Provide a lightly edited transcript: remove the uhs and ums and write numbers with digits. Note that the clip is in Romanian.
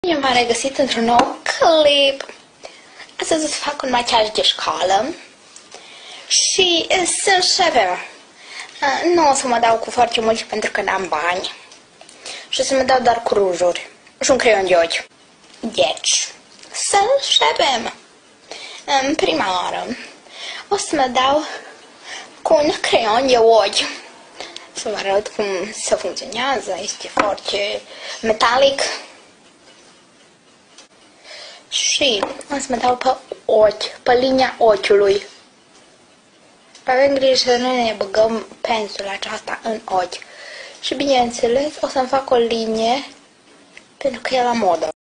Bine v-am regăsit într-un nou clip. Astăzi o să fac un machiaj de școală și să începem. Nu o să mă dau cu foarte mult pentru că n-am bani și o să mă dau doar cu rujuri și un creion de ochi. Deci, să începem. În prima oară o să mă dau cu un creion de ochi. Să vă arăt cum se funcționează. Este foarte metalic. Și o să mă dau pe ochi, pe linia ochiului. Avem grijă să nu ne băgăm pensula aceasta în ochi. Și bineînțeles o să-mi fac o linie pentru că e la modă.